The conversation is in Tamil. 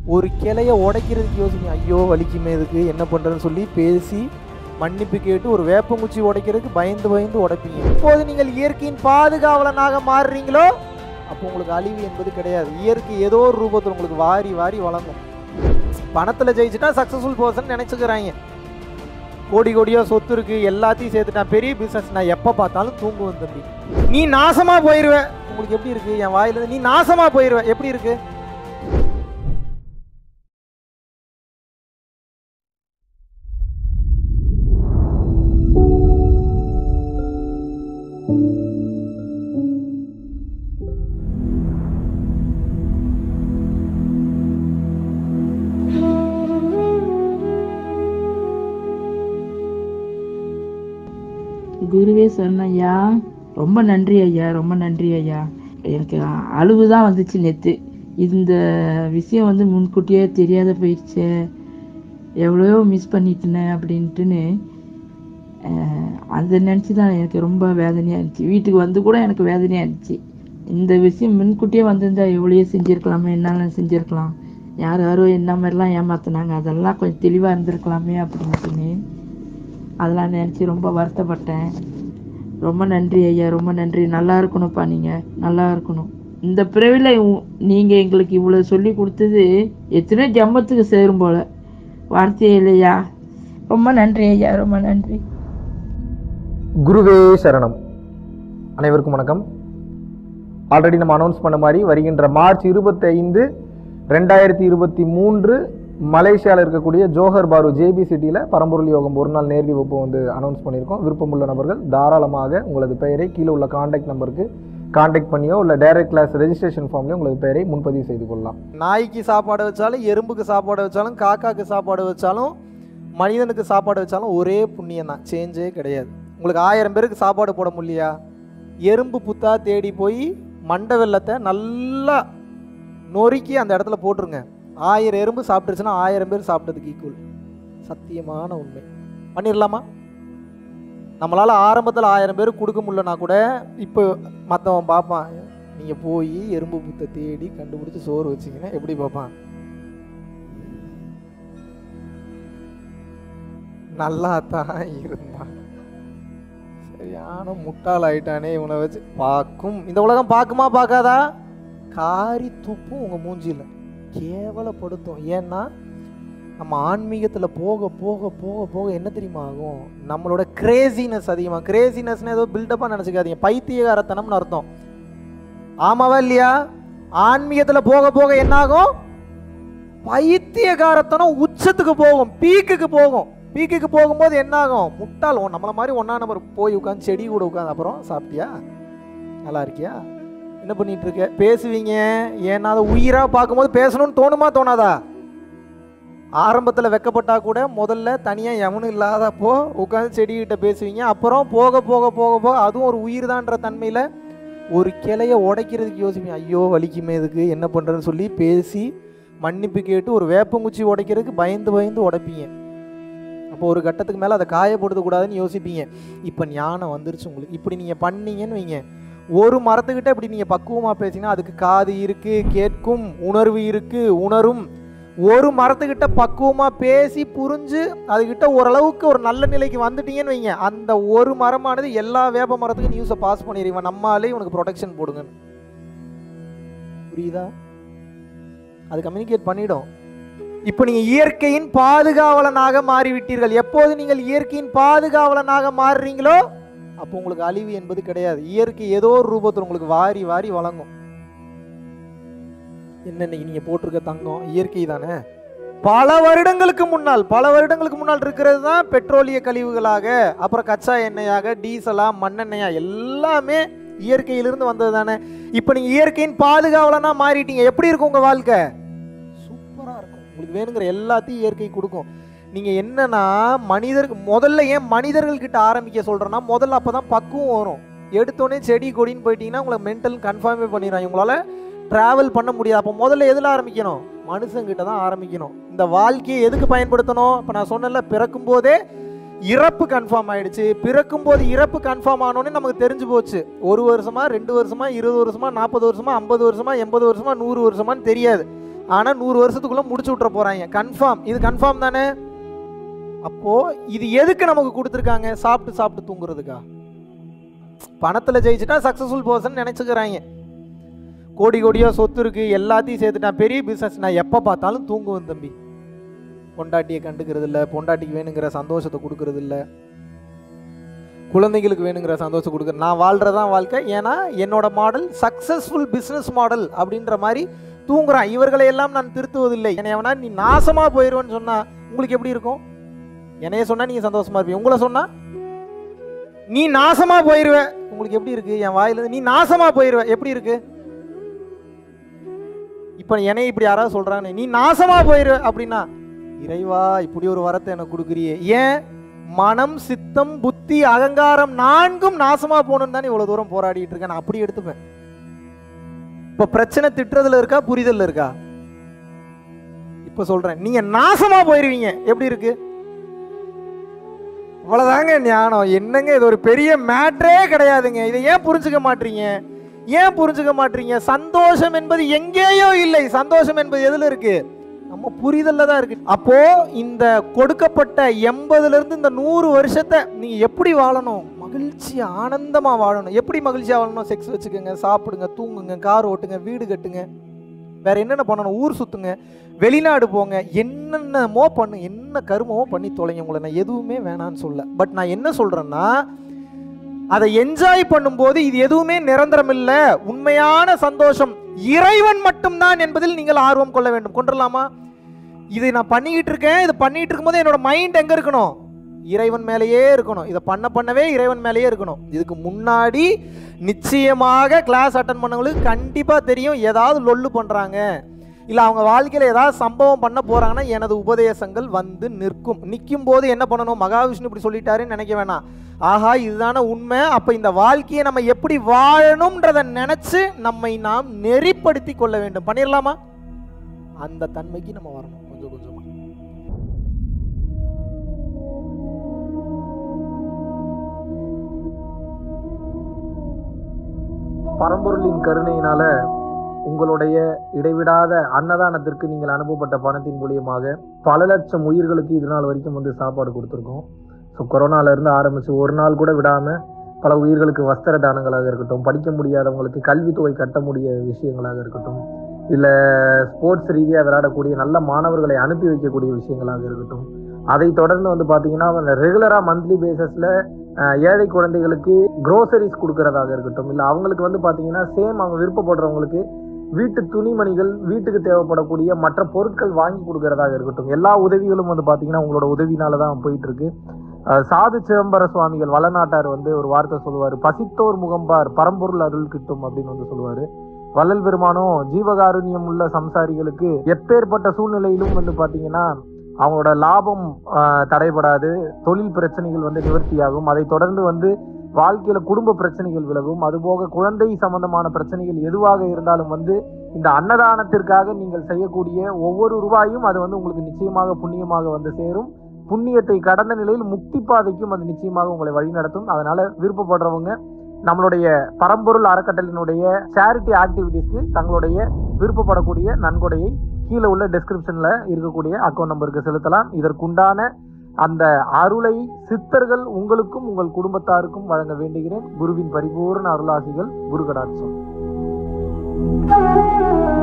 ஒரு கிளையை உடைக்கிறதுக்கு யோசிங்க. ஐயோ வலிக்குமே, இதுக்கு என்ன பண்ணுறதுன்னு சொல்லி பேசி மன்னிப்பு கேட்டு ஒரு வேப்பங்குச்சி உடைக்கிறதுக்கு பயந்து பயந்து உடைப்பீங்க. இப்போது நீங்கள் இயற்கையின் பாதுகாவலனாக மாறுறீங்களோ அப்போ உங்களுக்கு அழிவு என்பது கிடையாது. இயற்கை ஏதோ ஒரு ரூபத்தில் உங்களுக்கு வாரி வாரி வழங்கும். பணத்தில் ஜெயிச்சுட்டா சக்ஸஸ்ஃபுல் பர்சன் நினச்சிக்கிறாங்க. கோடி கோடியாக சொத்து இருக்குது, எல்லாத்தையும் சேர்த்துட்டான், பெரிய பிஸ்னஸ், நான் எப்போ பார்த்தாலும் தூங்குவேன் தம்பி. நீ நாசமாக போயிடுவ. உங்களுக்கு எப்படி இருக்குது? என் வாயிலிருந்து நீ நாசமாக போயிடுவ எப்படி இருக்குது? குருவே சொன்னையா, ரொம்ப நன்றி ஐயா, ரொம்ப நன்றி ஐயா. எனக்கு அழுவு தான் வந்துச்சு நேற்று. இந்த விஷயம் முன்கூட்டியே தெரியாத போயிடுச்சு, எவ்வளோ மிஸ் பண்ணிட்டேனே அப்படின்ட்டுன்னு அதை நினச்சி தான் எனக்கு ரொம்ப வேதனையாக இருந்துச்சு. வீட்டுக்கு கூட எனக்கு வேதனையாக இருந்துச்சு. இந்த விஷயம் முன்கூட்டியே வந்திருந்தா எவ்வளோ செஞ்சுருக்கலாமே, என்னால் செஞ்சுருக்கலாம். யார் யாரோ என்ன மாதிரிலாம் ஏமாத்தினாங்க, அதெல்லாம் கொஞ்சம் தெளிவாக இருந்திருக்கலாமே அப்படின்ட்டுன்னு அதெல்லாம் நினச்சி ரொம்ப வருத்தப்பட்டேன். ரொம்ப நன்றி ஐயா, ரொம்ப நன்றி. நல்லா இருக்கணும்ப்பா, நீங்கள் நல்லா இருக்கணும். இந்த பிறவில நீங்கள் எங்களுக்கு இவ்வளோ சொல்லி கொடுத்தது எத்தனையோ ஜம்மத்துக்கு சேரும் போல், வார்த்தையே இல்லையா. ரொம்ப நன்றி ஐயா, ரொம்ப நன்றி. குருவே சரணம். அனைவருக்கும் வணக்கம். ஆல்ரெடி நம்ம அனௌன்ஸ் பண்ண மாதிரி வருகின்ற மார்ச் 25, 2023 மலேசியாவில் இருக்கக்கூடிய ஜோஹர் பாரு ஜேபி சிட்டியில் பரம்பொருள் யோகம் ஒரு நாள் நேரடி வகுப்பு அனௌன்ஸ் பண்ணியிருக்கோம். விருப்பமுள்ள நபர்கள் தாராளமாக உங்களது பெயரை கீழே உள்ள காண்டாக்ட் நம்பருக்கு காண்டாக்ட் பண்ணியோ இல்லை டைரக்ட் கிளாஸ் ரெஜிஸ்ட்ரேஷன் ஃபார்ம்லேயோ உங்களது பெயரை முன்பதிவு செய்து கொள்ளலாம். நாய்க்கு சாப்பாடு வச்சாலும், எறும்புக்கு சாப்பாடு வச்சாலும், காக்காக்கு சாப்பாடு வச்சாலும், மனிதனுக்கு சாப்பாடு வச்சாலும் ஒரே புண்ணியம் தான், சேஞ்சே கிடையாது. உங்களுக்கு 1000 பேருக்கு சாப்பாடு போட முடியலையா, எறும்பு புத்தா தேடி போய் மண்டை வெள்ளத்தை நல்லா நொறுக்கி அந்த இடத்துல போட்டுருங்க. 1000 எறும்பு சாப்பிட்டுருச்சுன்னா 1000 பேர் சாப்பிட்டதுக்கு ஈக்குவல். சத்தியமான உண்மை. பண்ணிடலாமா? நம்மளால் ஆரம்பத்தில் 1000 பேருக்கு கொடுக்க முடியலனா கூட இப்போ மற்றவன் பார்ப்பான், நீங்கள் போய் எறும்பு புத்தை தேடி கண்டுபிடிச்சி சோறு வச்சிங்கன்னா எப்படி பார்ப்பான்? நல்லா தான் இருந்தான், சரியான முட்டாள் ஆயிட்டானே இவனை வச்சு பார்க்கும். இந்த உலகம் பார்க்குமா பார்க்காதா? காரி துப்பும் உங்கள் மூஞ்சியில், கேவலப்படுத்தும். ஏன்னா நம்ம ஆன்மீகத்தில் போக போக போக போக என்ன தெரியுமா ஆகும்? நம்மளோட கிரேசினஸ் அதிகமாக. கிரேசினஸ்னு ஏதோ பில்டப்பாக நினச்சிக்காதீங்க, பைத்தியகாரத்தனம்னு அர்த்தம். ஆமாவா இல்லையா? ஆன்மீகத்தில் போக போக என்ன ஆகும்? பைத்தியகாரத்தனம் உச்சத்துக்கு போகும், பீக்குக்கு போகும். பீக்குக்கு போகும்போது என்ன ஆகும்? முட்டாள் நம்மளை மாதிரி ஒன்றா நம்பர் போய் உட்காந்து செடி கூட உட்காந்து அப்புறம் சாப்பிட்டியா, நல்லா இருக்கியா, என்ன பண்ணிட்டு இருக்க, பேசுவீங்க. ஏன்னா அதை உயிராக பார்க்கும்போது பேசணும்னு தோணுமா தோணாதா? ஆரம்பத்தில் வெக்கப்பட்டா கூட முதல்ல தனியாக எவனும் இல்லாதப்போ உட்காந்து செடிகிட்ட பேசுவீங்க. அப்புறம் போக போக போக போக அதுவும் ஒரு உயிர் தான்ற தன்மையில் ஒரு கிளையை உடைக்கிறதுக்கு யோசிப்பீங்க. ஐயோ வலிக்குமே, இதுக்கு என்ன பண்ணுறதுன்னு சொல்லி பேசி மன்னிப்பு கேட்டு ஒரு வேப்பங்குச்சி உடைக்கிறதுக்கு பயந்து பயந்து உடைப்பீங்க. அப்போ ஒரு கட்டத்துக்கு மேலே அதை காயப்படுத்தக்கூடாதுன்னு யோசிப்பீங்க. இப்போ ஞானம் வந்துருச்சு உங்களுக்கு. இப்படி நீங்கள் பண்ணீங்கன்னு வைங்க, ஒரு மரத்துக்கிட்ட இப்படி நீங்கள் பக்குவமாக பேசிங்கன்னா அதுக்கு காது இருக்குது, கேட்கும், உணர்வு இருக்குது, உணரும். ஒரு மரத்துக்கிட்ட பக்குவமாக பேசி புரிஞ்சு அதுக்கிட்ட ஓரளவுக்கு ஒரு நல்ல நிலைக்கு வந்துட்டீங்கன்னு வைங்க, அந்த ஒரு மரமானது எல்லா வேப்ப மரத்துக்கும் நியூஸை பாஸ் பண்ணிடுவீங்க, நம்மளாலே உனக்கு ப்ரொடெக்ஷன் போடுங்கன்னு. புரியுதா? அது கம்யூனிகேட் பண்ணிடும். இப்போ நீங்கள் இயற்கையின் பாதுகாவலனாக மாறிவிட்டீர்கள். எப்போது நீங்கள் இயற்கையின் பாதுகாவலனாக மாறுறீங்களோ அப்போ உங்களுக்கு அழிவு என்பது கிடையாது. இயற்கை ஏதோ ஒரு ரூபத்தில் உங்களுக்கு வாரி வாரி வழங்கும். என்ன நீங்க போட்டிருக்க தங்கம் இயற்கை தானே. பல வருடங்களுக்கு முன்னால் இருக்கிறது தான் பெட்ரோலிய கழிவுகளாக, அப்புறம் கச்சா எண்ணெயாக, டீசலா, மண்ணெண்ணெயா, எல்லாமே இயற்கையிலிருந்து வந்தது தானே. இப்போ நீங்க இயற்கையின் பாதுகாவலனா மாறிட்டீங்க. எப்படி இருக்கும் உங்க வாழ்க்கை? சூப்பரா இருக்கும். உங்களுக்கு வேணுங்கிற எல்லாத்தையும் இயற்கை கொடுக்கும். நீங்கள் என்னன்னா முதல்ல ஏன் மனிதர்கள் கிட்ட ஆரம்பிக்க சொல்கிறேன்னா, முதல்ல அப்போ தான் பக்குவம் வரும். எடுத்தோடனே செடி கொடின்னு போயிட்டீங்கன்னா உங்களை மென்டல் கன்ஃபார்மே பண்ணிடுறாங்க, உங்களால் ட்ராவல் பண்ண முடியாது. அப்போ முதல்ல எதில் ஆரம்பிக்கணும்? மனுஷங்கிட்ட தான் ஆரம்பிக்கணும். இந்த வாழ்க்கையை எதுக்கு பயன்படுத்தணும்? இப்போ நான் சொன்னல, பிறக்கும் போதே இறப்பு கன்ஃபார்ம் ஆயிடுச்சு. பிறக்கும்போது இறப்பு கன்ஃபார்ம் ஆனோடனே நமக்கு தெரிஞ்சு போச்சு. 1 வருஷமா, 2 வருஷமா, 20 வருஷமா, 40 வருஷமா, 50 வருஷமா, 80 வருஷமா, 100 வருஷமான்னு தெரியாது. ஆனால் 100 வருஷத்துக்குள்ளே முடிச்சு விட்ற போகிறாங்க. கன்ஃபார்ம், இது கன்ஃபார்ம் தானே? அப்போது இது எதுக்கு நமக்கு கொடுத்துருக்காங்க? சாப்பிட்டு சாப்பிட்டு தூங்குறதுக்கா? பணத்தில் ஜெயிச்சுட்டா சக்ஸஸ்ஃபுல் பர்சன் நினச்சிக்கிறாங்க. கோடி கோடியாக சொத்து இருக்குது, எல்லாத்தையும் சேர்த்துட்டான், பெரிய பிஸ்னஸ், நான் எப்போ பார்த்தாலும் தூங்குவேன் தம்பி. பொண்டாட்டியை கண்டுக்கிறது இல்லை, பொண்டாட்டிக்கு வேணுங்கிற சந்தோஷத்தை கொடுக்கறது இல்லை, குழந்தைங்களுக்கு வேணுங்கிற சந்தோஷம் கொடுக்குறது. நான் வாழ்கிறதான் வாழ்க்கை, ஏன்னா என்னோட மாடல் சக்ஸஸ்ஃபுல் பிஸ்னஸ் மாடல் அப்படின்ற மாதிரி தூங்குறான். இவர்களை எல்லாம் நான் திருத்துவதில்லை. என்னையவனா நீ நாசமாக போயிடுவேன்னு சொன்னால் உங்களுக்கு எப்படி இருக்கும்? என்னைய சொன்னால் நீங்கள் சந்தோஷமாக இருப்பீங்க, உங்களை சொன்னால் நீ நாசமாக போயிடுவ உங்களுக்கு எப்படி இருக்குது? என் வாயிலிருந்து நீ நாசமாக போயிடுவ எப்படி இருக்குது? இப்போ என்னைய இப்படி யாராவது சொல்கிறாங்க நீ நாசமாக போயிடுவ அப்படின்னா, இறைவா இப்படி ஒரு வரத்தை எனக்கு கொடுக்குறியே, ஏன்? மனம், சித்தம், புத்தி, அகங்காரம் 4ம் நாசமாக போகணுன்னு தானே இவ்வளோ தூரம் போராடிட்டு இருக்கேன். நான் அப்படி எடுத்துப்பேன். இப்போ பிரச்சனை திட்டுறதுல இருக்கா, புரிதல்ல இருக்கா? இப்போ சொல்கிறேன், நீங்கள் நாசமாக போயிடுவீங்க எப்படி இருக்கு? அவ்வளோதாங்க ஞானம். என்னங்க இது ஒரு பெரிய மேட்ரே கிடையாதுங்க. இதை ஏன் புரிஞ்சுக்க மாட்டீங்க? ஏன் புரிஞ்சுக்க மாட்டீங்க? சந்தோஷம் என்பது எங்கேயோ இல்லை. சந்தோஷம் என்பது எதில் இருக்கு? நம்ம புரிதல்ல தான் இருக்கு. அப்போ இந்த கொடுக்கப்பட்ட 80லேருந்து இந்த 100 வருஷத்தை நீங்க எப்படி வாழணும்? மகிழ்ச்சி ஆனந்தமா வாழணும். எப்படி மகிழ்ச்சியா வாழணும்? செக்ஸ் வச்சுக்கோங்க, சாப்பிடுங்க, தூங்குங்க, கார் ஓட்டுங்க, வீடு கட்டுங்க, வேற என்னென்ன பண்ணணும்? ஊர் சுத்துங்க, வெளிநாடு போங்க, என்னென்னமோ பண்ணு, என்ன கருமமோ பண்ணி தொலைங்க. உங்களை நான் எதுவுமே வேணான்னு சொல்ல. பட் நான் என்ன சொல்றேன்னா, அதை என்ஜாய் பண்ணும்போது இது எதுவுமே நிரந்தரம் இல்லை. உண்மையான சந்தோஷம் இறைவன் மட்டும்தான் என்பதில் நீங்கள் ஆர்வம் கொள்ள வேண்டும். கொண்டுலாமா? இதை நான் பண்ணிக்கிட்டு இருக்கேன், இதை பண்ணிட்டு இருக்கும்போது என்னோட மைண்ட் எங்க இருக்கணும்? இறைவன் மேலேயே இருக்கணும். இதை பண்ணவே இறைவன் மேலேயே இருக்கணும். இதுக்கு முன்னாடி நிச்சயமாக கிளாஸ் அட்டன் பண்ணவங்களுக்கு கண்டிப்பாக தெரியும், ஏதாவது லொல்லு பண்ணுறாங்க இல்லை அவங்க வாழ்க்கையில் ஏதாவது சம்பவம் பண்ண போகிறாங்கன்னா எனது உபதேசங்கள் வந்து நிற்கும் போது என்ன பண்ணணும்? மகாவிஷ்ணு இப்படி சொல்லிட்டாருன்னு நினைக்க வேணாம். ஆஹா இதுதானே உண்மை, அப்போ இந்த வாழ்க்கையை நம்ம எப்படி வாழணும்ன்றதை நினச்சி நம்மை நாம் நெறிப்படுத்தி கொள்ள வேண்டும். பண்ணிடலாமா? அந்த தன்மைக்கு நம்ம வரணும் கொஞ்சம் கொஞ்சமாக. பரம்பொருளின் கருணையினால உங்களுடைய இடைவிடாத அன்னதானத்திற்கு நீங்கள் அனுப்பப்பட்ட பணத்தின் மூலியமாக பல லட்சம் உயிர்களுக்கு இது நாள் வரைக்கும் வந்து சாப்பாடு கொடுத்துருக்கோம். ஸோ கொரோனாலேருந்து ஆரம்பித்து ஒரு நாள் கூட விடாமல் பல உயிர்களுக்கு வஸ்திர தானங்களாக இருக்கட்டும், படிக்க முடியாதவங்களுக்கு கல்வித்தொகை கட்ட முடிய விஷயங்களாக இருக்கட்டும், இல்லை ஸ்போர்ட்ஸ் ரீதியாக விளையாடக்கூடிய நல்ல மாணவர்களை அனுப்பி வைக்கக்கூடிய விஷயங்களாக இருக்கட்டும், அதை தொடர்ந்து வந்து பார்த்தீங்கன்னா ரெகுலராக மந்த்லி பேசிஸில் ஏழை குழந்தைகளுக்கு க்ரோசரிஸ் கொடுக்கறதாக இருக்கட்டும், இல்லை அவங்களுக்கு வந்து பார்த்தீங்கன்னா சேம் அவங்க விருப்பப்படுறவங்களுக்கு வீட்டு துணிமணிகள், வீட்டுக்கு தேவைப்படக்கூடிய மற்ற பொருட்கள் வாங்கி கொடுக்கறதாக இருக்கட்டும், எல்லா உதவிகளும் வந்து பார்த்தீங்கன்னா உங்களோட உதவினால தான் போயிட்டு இருக்கு. சாது சிதம்பர சுவாமிகள் வளநாட்டார் வந்து ஒரு வார்த்தை சொல்லுவார், பசித்தோர் முகம்பார் பரம்பொருள் அருள் கிட்டும் அப்படின்னு வந்து சொல்லுவார். வள்ளல் பெருமானும் ஜீவகாருண்யம் உள்ள சம்சாரிகளுக்கு எப்பேற்பட்ட சூழ்நிலையிலும் வந்து பார்த்தீங்கன்னா அவங்களோட லாபம் தடைபடாது, தொழில் பிரச்சனைகள் வந்து நிவர்த்தியாகும், அதை தொடர்ந்து வந்து வாழ்க்கையில குடும்ப பிரச்சனைகள் விலகும், அதுபோக குழந்தை சம்பந்தமான பிரச்சனைகள் எதுவாக இருந்தாலும் வந்து இந்த அன்னதானத்திற்காக நீங்கள் செய்யக்கூடிய ஒவ்வொரு ரூபாயும் அது வந்து உங்களுக்கு நிச்சயமாக புண்ணியமாக வந்து சேரும். புண்ணியத்தை கடந்த நிலையில் முக்தி பாதைக்கும் அது நிச்சயமாக உங்களை வழிநடத்தும். அதனால விருப்பப்படுறவங்க நம்மளுடைய பரம்பொருள் அறக்கட்டளையினுடைய சேரிட்டி ஆக்டிவிட்டீஸ்க்கு தங்களுடைய விருப்பப்படக்கூடிய நன்கொடையை கீழே உள்ள டெஸ்கிரிப்ஷன்ல இருக்கக்கூடிய அக்கௌண்ட் நம்பருக்கு செலுத்தலாம். இதற்குண்டான அந்த அருளை சித்தர்கள் உங்களுக்கும் உங்கள் குடும்பத்தாருக்கும் வழங்க வேண்டுகிறேன். குருவின் பரிபூர்ண அருளாசிகள். குரு கடாட்சம்.